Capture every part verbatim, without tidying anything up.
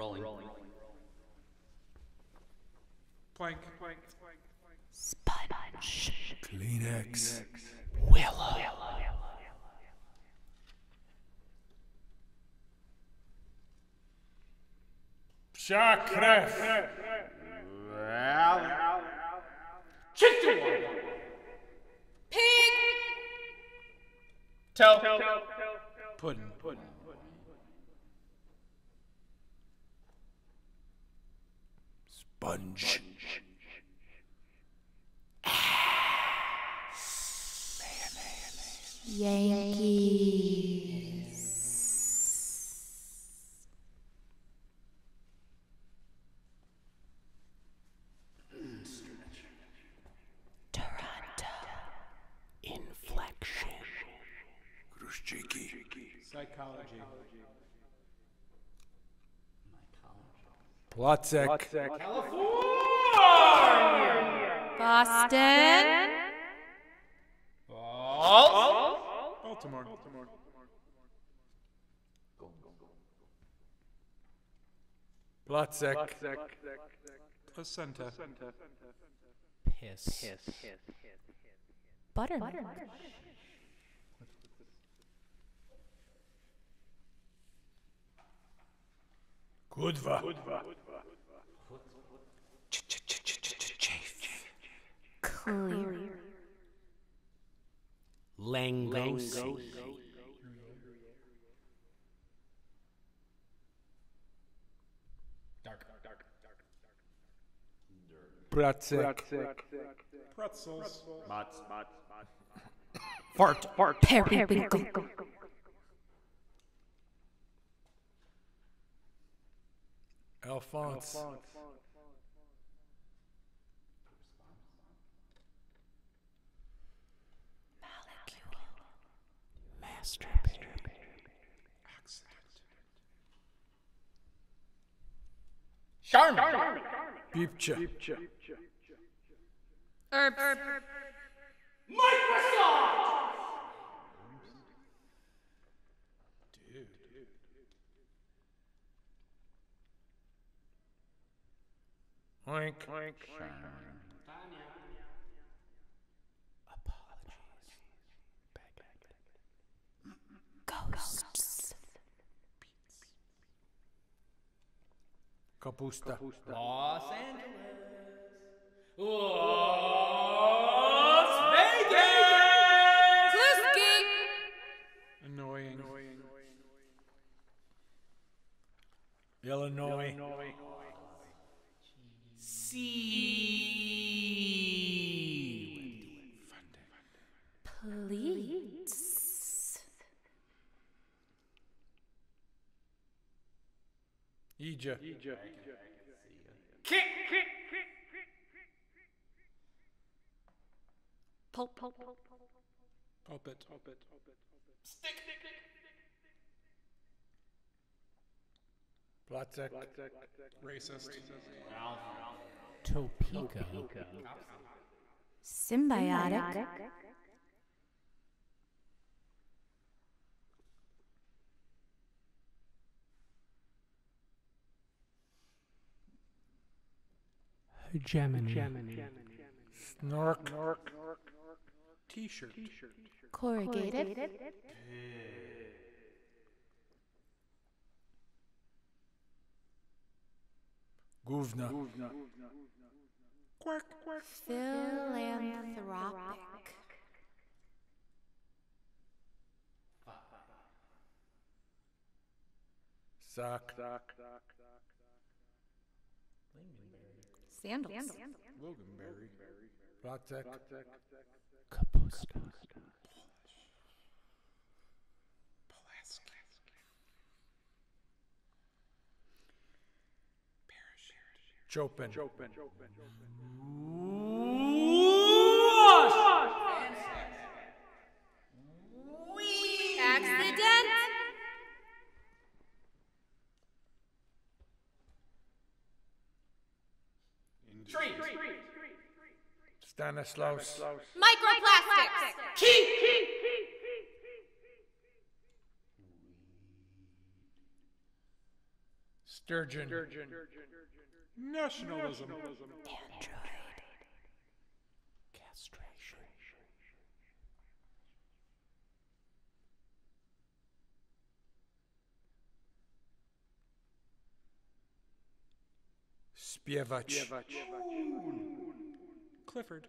rolling. Plank. Plank. Sponge. Kleenex. Willow. Sharkref. Chicken. Pig. Toe. Puddin'. Puddin'. Sponge. Yankees. Toronto. Inflection. Gruszczyki. Psychology. Placek. Boston. Baltimore. Placek. Placenta. Piss. Buttermilk. Kudwa. Clear. Langosi. Dark. Placek. Pretzels. Fart. Fart. Periwinkle. Alphonse. Masturbate. Charmin. Pipcha. Herb. Dude. Oink. Ghosts. Kapusta. Los Angeles. Las Vegas. Kluski. Annoying. Illinois. Sea. Please. Ija. Pulp. Pulp. Pulpit. Placek. Racist. Topeka. Symbiotic. Gemini. Snork. T-shirt. Corrugated. Gówna. Quack. Quack. Philanthropic. Sock. Sandals. Loganberry. Placek. Kapusta. Pulaski. Chopin. Accident. Tree. Stanislaus. Microplastics. Sturgeon. Nationalism. Castration. Spiewacz. Clifford.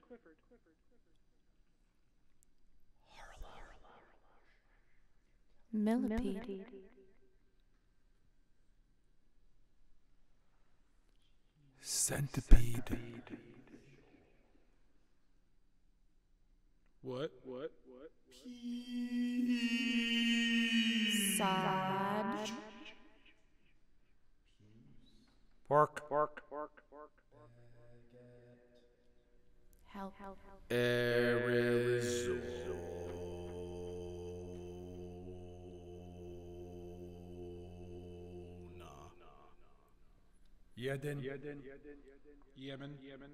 Millipede. Centipede. What? What? What? Sod. Pork. Pork. Help. Jeden. Yemen. Yemen.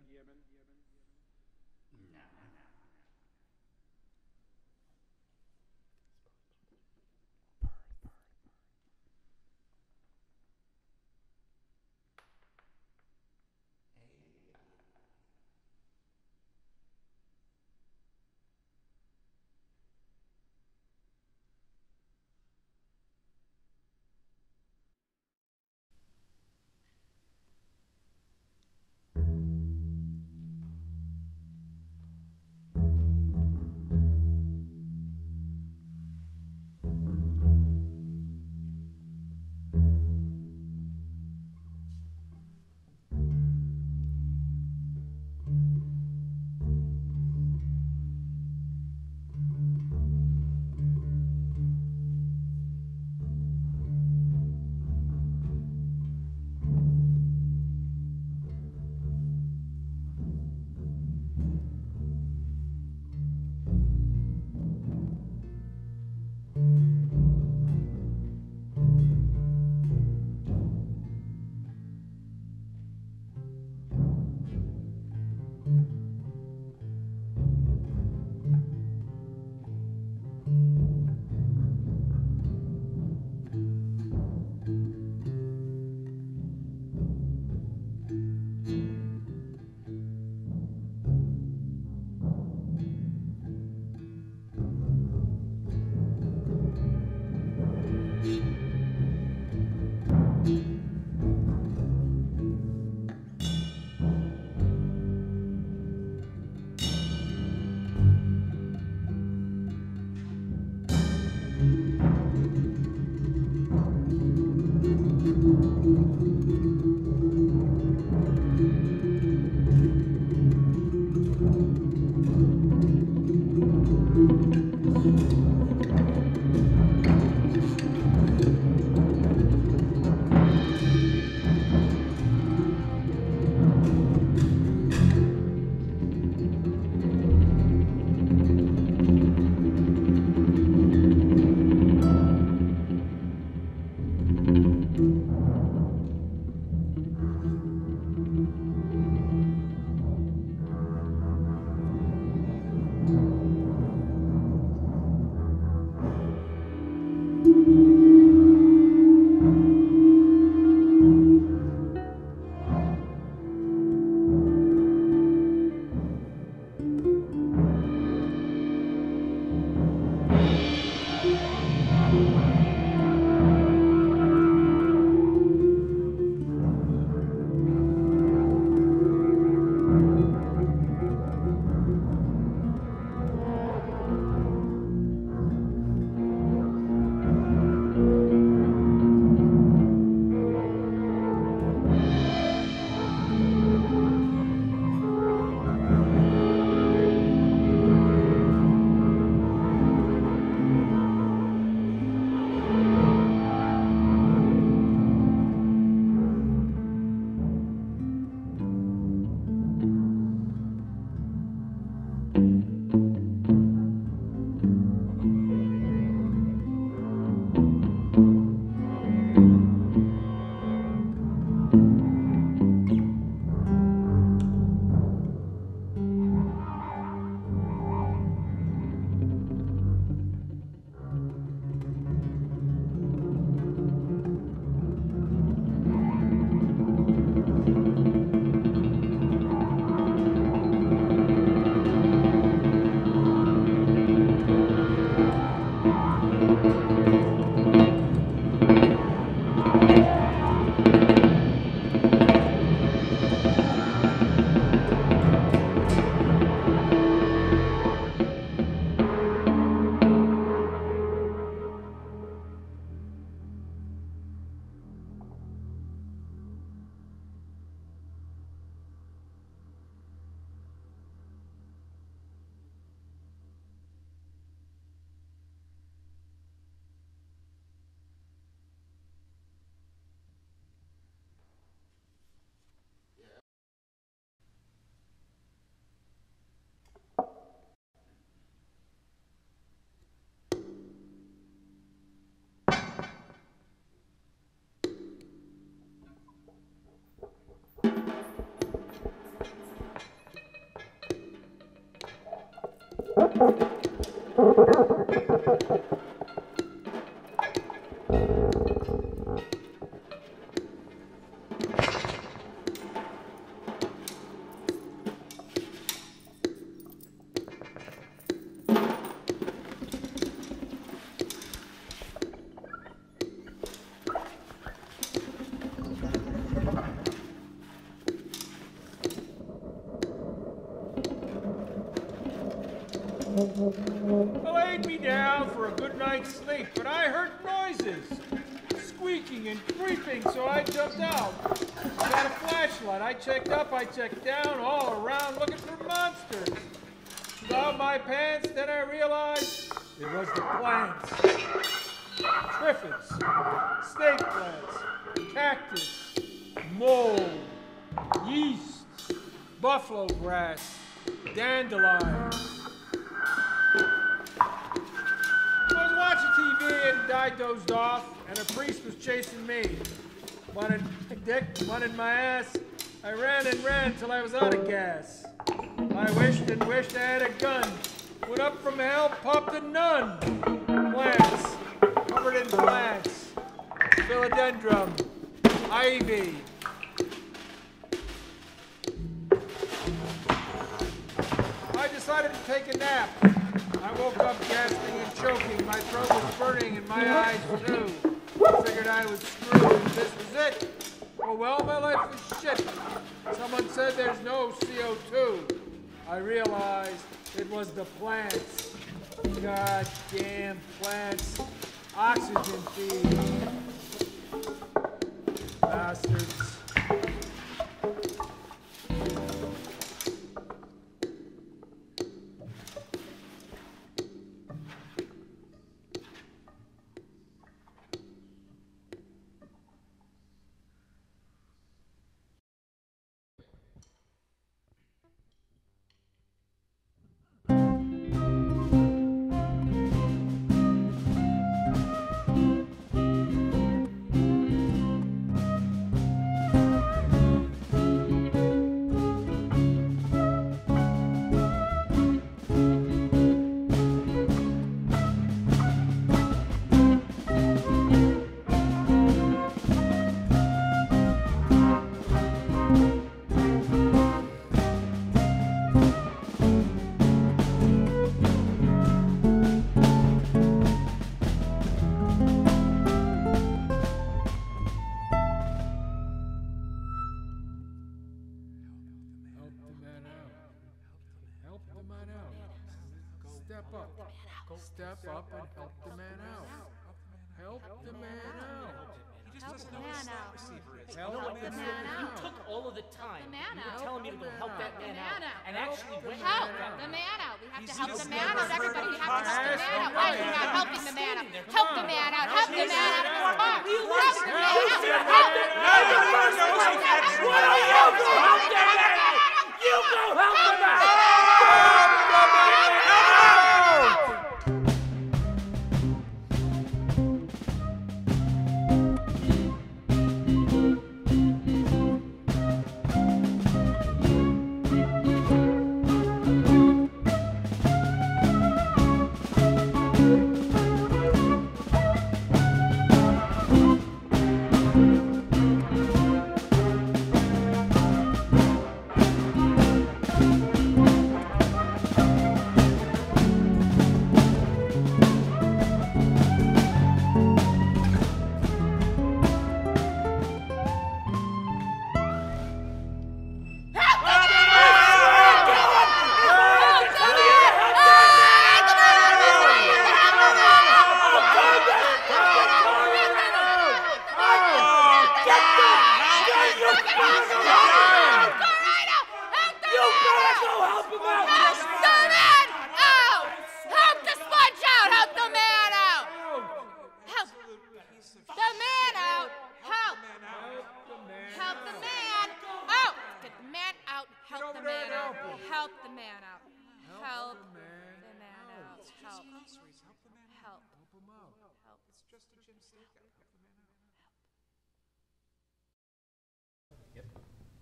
I laid me down for a good night's sleep, but I heard noises, squeaking and creeping, so I jumped out. Got a flashlight. I checked up, I checked down, all around, looking for monsters. Without my pants, then I realized it was the plants. Triffids, snake plants, cactus, mold, yeast, buffalo grass, dandelions. I was watching T V and I dozed off, and a priest was chasing me. Wanted my dick, wanted my ass. I ran and ran till I was out of gas. I wished and wished I had a gun. Went up from hell, popped a nun. Plants, covered in plants. Philodendron, ivy. I decided to take a nap. I woke up gasping and choking. My throat was burning and my eyes too. I figured I was screwed and this was it. Oh well, my life was shit. Someone said there's no C O two. I realized it was the plants. Goddamn plants. Oxygen feed. Bastards. Step up. Step up and help the man out. Help the man out. Help the man out. Help the man You out. took all of the time. The man You were out. telling me to go help that man The out. man out. And actually went Help and helped the him. man out. We have to He's help just the man never out. Everybody, we have to help the Yes, man out. you're Why are right. you not helping the man out? Come Help on. the man out. Help Help the the man man out. out. Come on. You Help listen. the man You out. listen. Help the Now man you're out. first Help one. the man out. What are you doing? Help the man out. You go help the man out. Help the man out. Help the man out. Help. Help. Help. It's just a gym stakeout.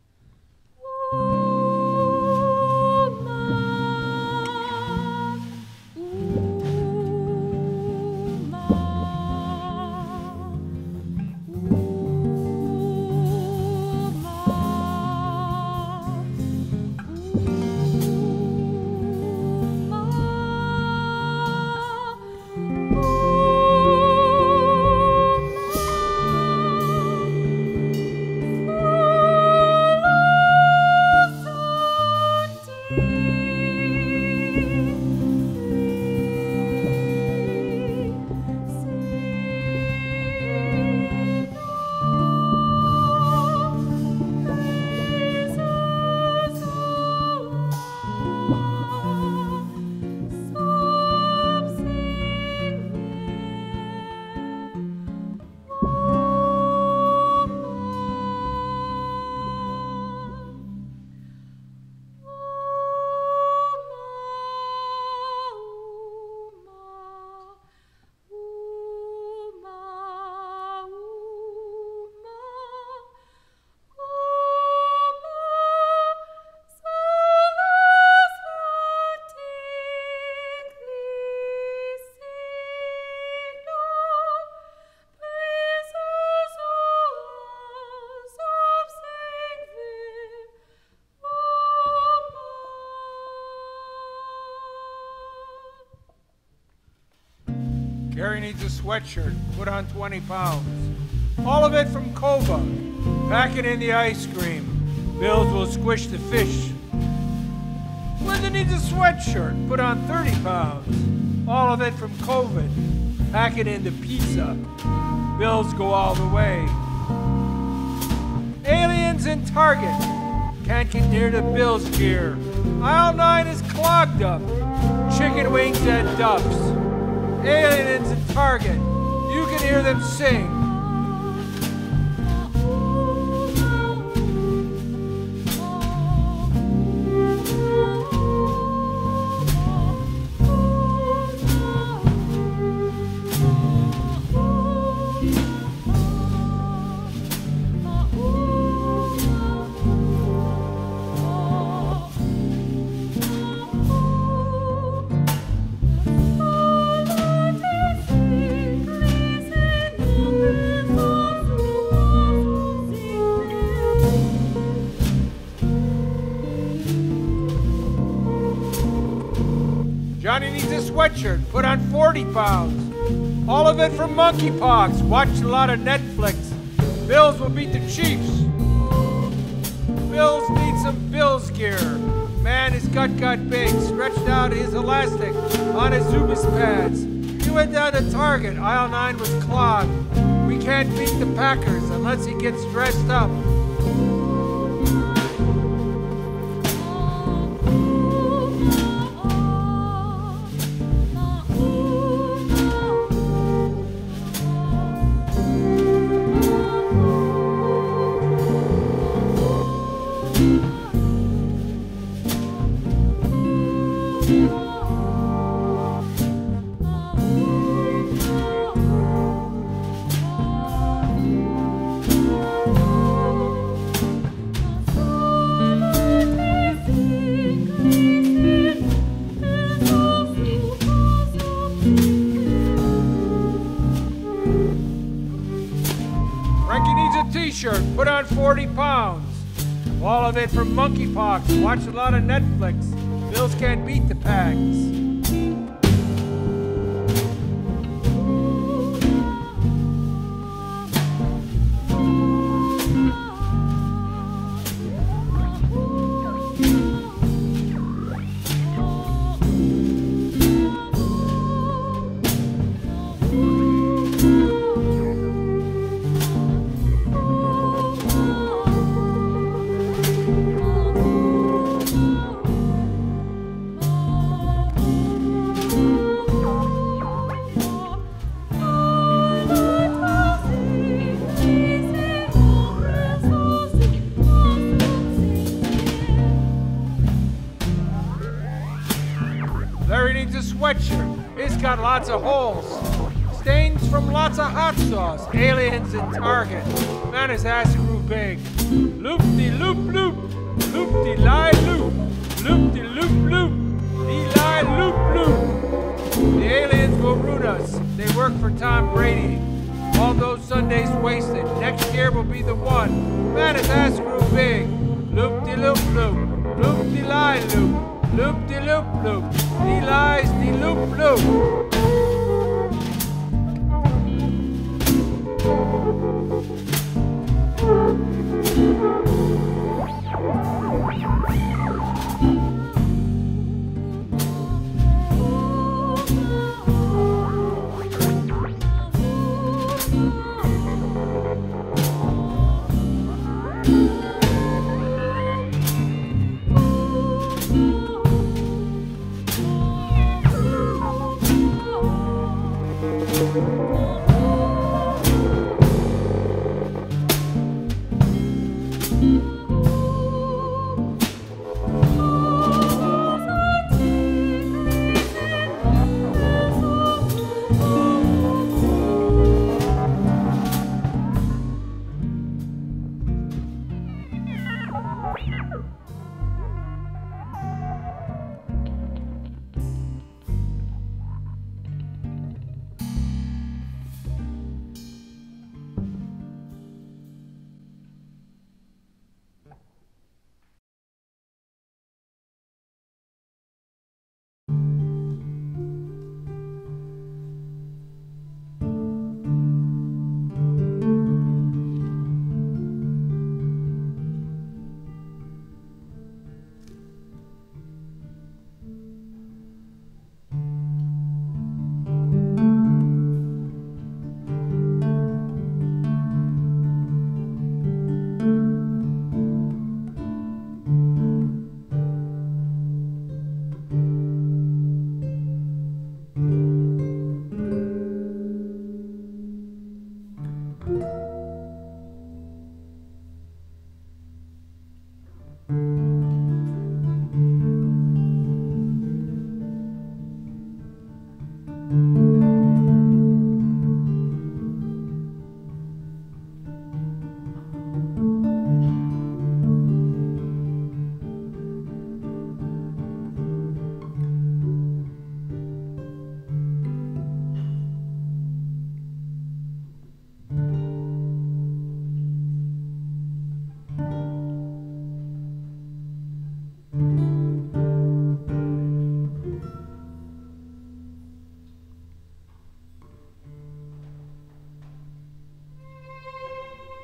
Help the man out. Woman, Gary needs a sweatshirt. Put on twenty pounds. All of it from Cova. Pack it in the ice cream. Bills will squish the fish. Linda needs a sweatshirt. Put on thirty pounds. All of it from COVID. Pack it into pizza. Bills go all the way. Aliens in Target. Can't get near the Bills gear. Aisle nine is clogged up. Chicken wings at Duff's. Aliens in Target. You can hear them sing. Johnny needs a sweatshirt. Put on forty pounds. All of it from monkeypox. Watch a lot of Netflix. Bills will beat the Chiefs. Bills need some Bills gear. Man, his gut got big. Stretched out his elastic on his Zubis pads. He went down to Target. Aisle nine was clogged. We can't beat the Packers unless he gets dressed up. Frankie needs a t-shirt. Put on forty pounds. All of it from monkeypox. Watch a lot of Netflix. Bills can't beat the Packs. Larry needs a sweatshirt. It's got lots of holes. Stains from lots of hot sauce. Aliens in Target. Man, his ass grew big. Loop-de-loop-loop. Loop-de-lie-loop. Loop-de-loop-loop. De-lie-loop-loop. The aliens will root us. They work for Tom Brady. All those Sundays wasted. Next year will be the one. Man, his ass grew big. Loop-de-loop-loop. Loop-de-lie-loop. Loop-de-loop-loop. He lies, de loop-loop.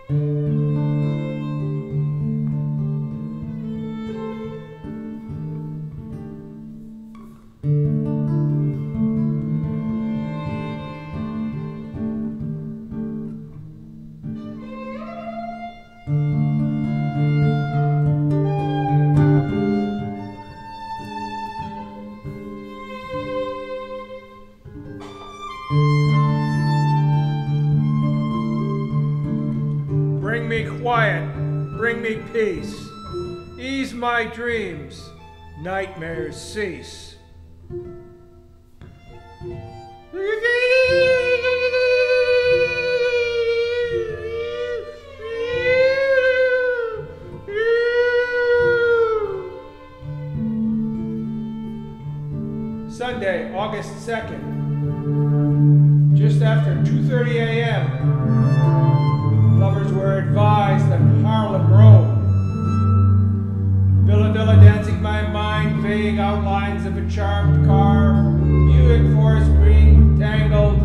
Bring me quiet, bring me peace, ease my dreams, nightmares cease. Sunday, August second, just after two thirty a m Lovers were advised on Harlem Road. Villa Villa dancing my mind, vague outlines of a charmed car, Buick Forest Green tangled.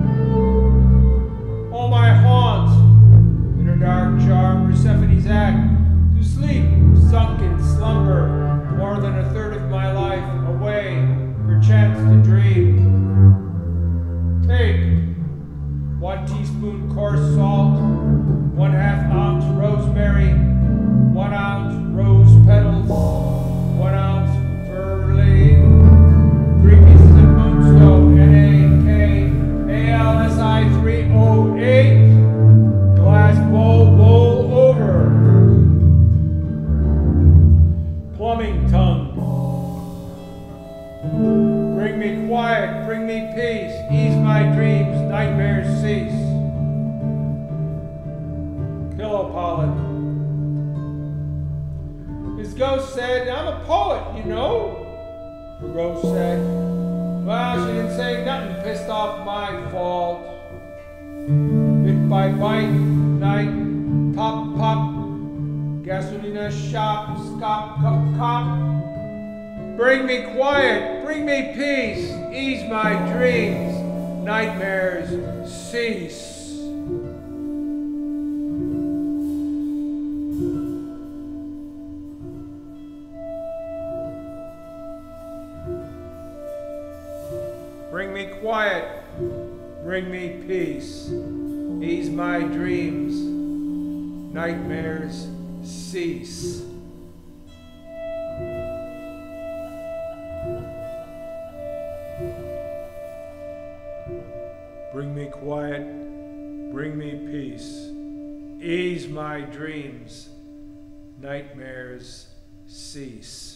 All my haunts, in her dark charm, Persephone's act, to sleep, sunk in slumber, more than a third of my life away, perchance to dream. Take one teaspoon coarse salt, one half ounce rosemary, one ounce rose petals, one ounce verlaine, three pieces of moonstone, N A K, A L S I three oh eight, glass bowl, bowl over, plumbing tongue. Bring me quiet, bring me peace, ease my dreams, nightmares cease. Pillow pollen. His ghost said, I'm a poet, you know. The ghost said, well, she didn't say nothing, pissed off my fault. Bit by bite, night, pop, pop, gasolina shop, scop, cop, cop. Bring me quiet, bring me peace, ease my dreams, nightmares cease. Bring me quiet, bring me peace, ease my dreams, nightmares cease. Bring me quiet, bring me peace, ease my dreams, nightmares cease.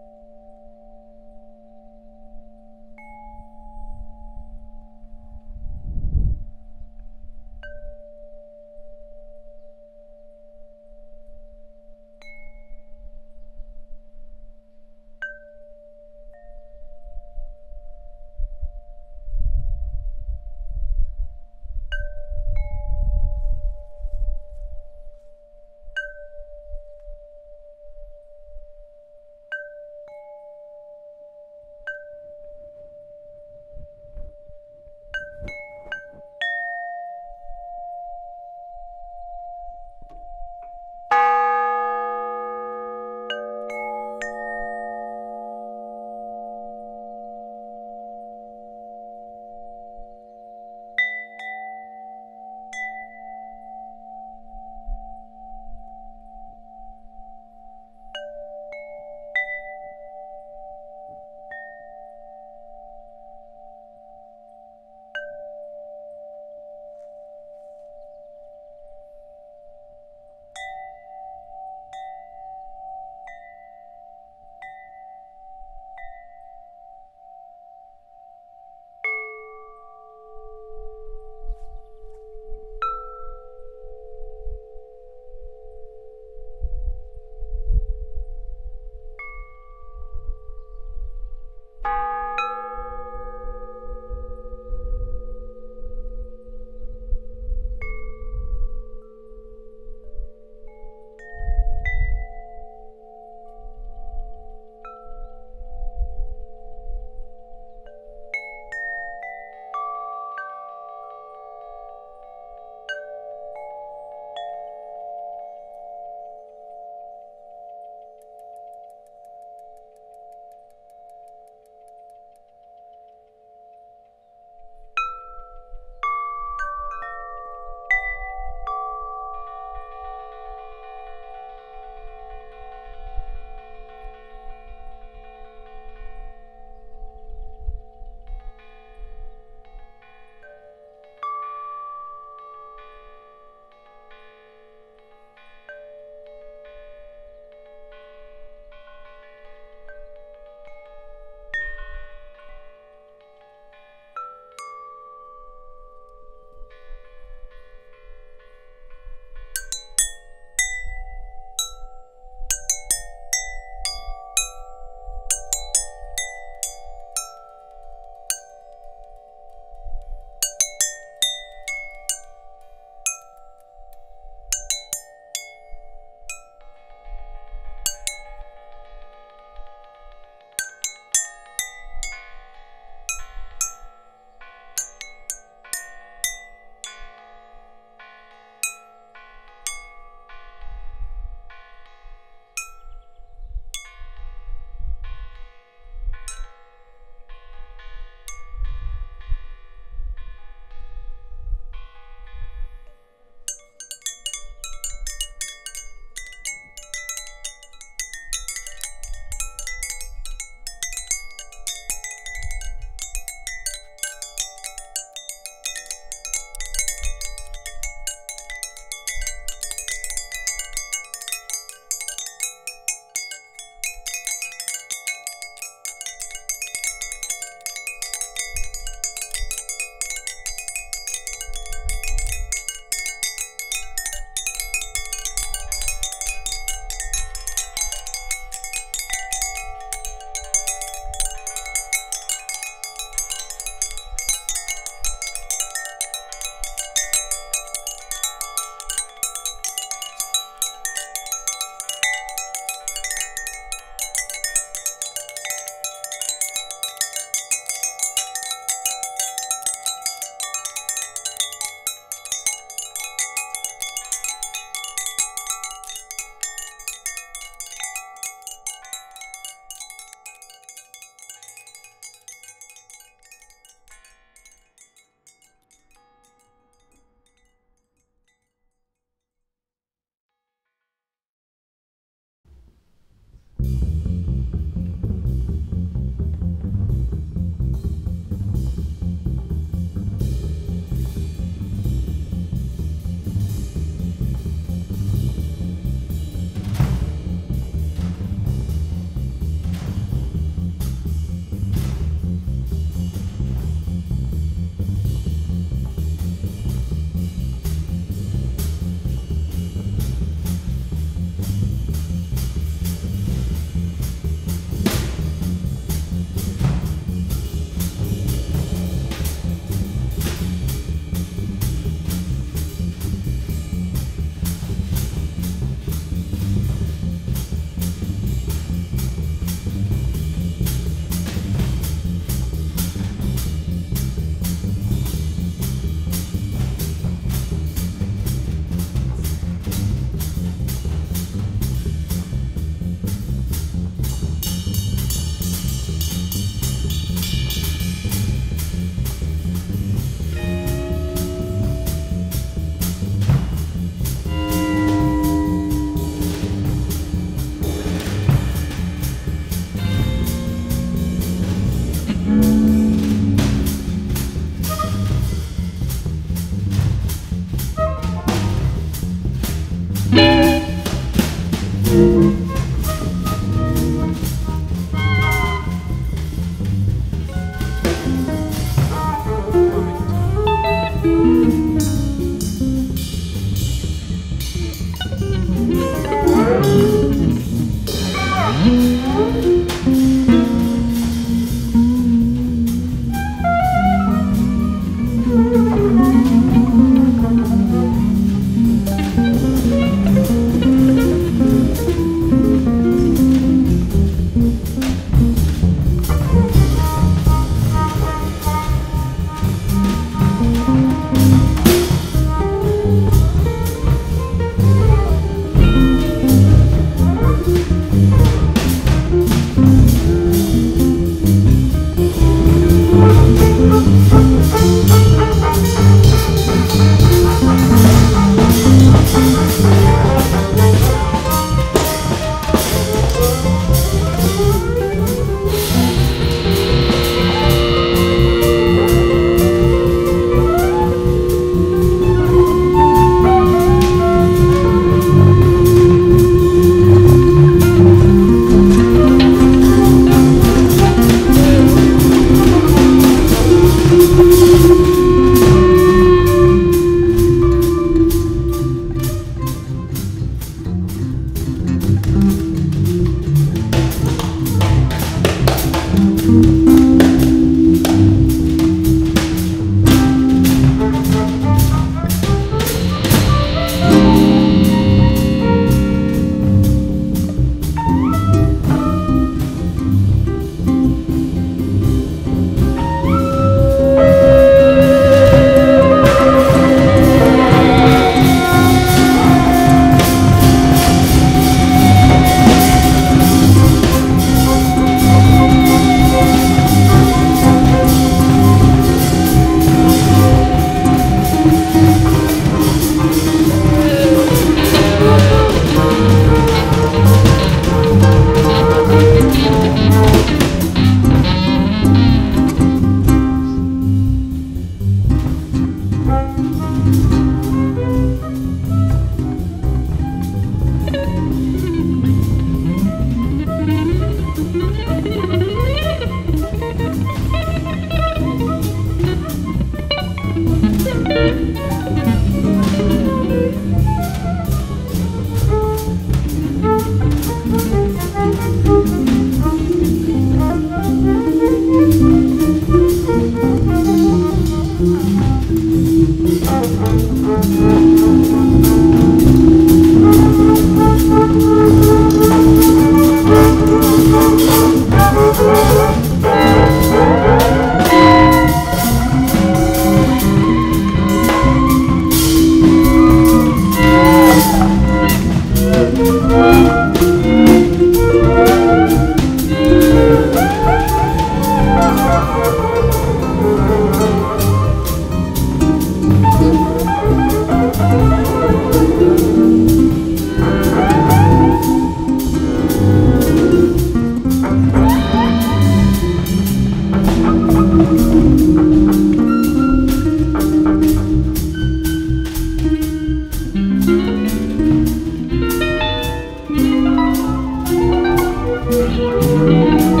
Thank you.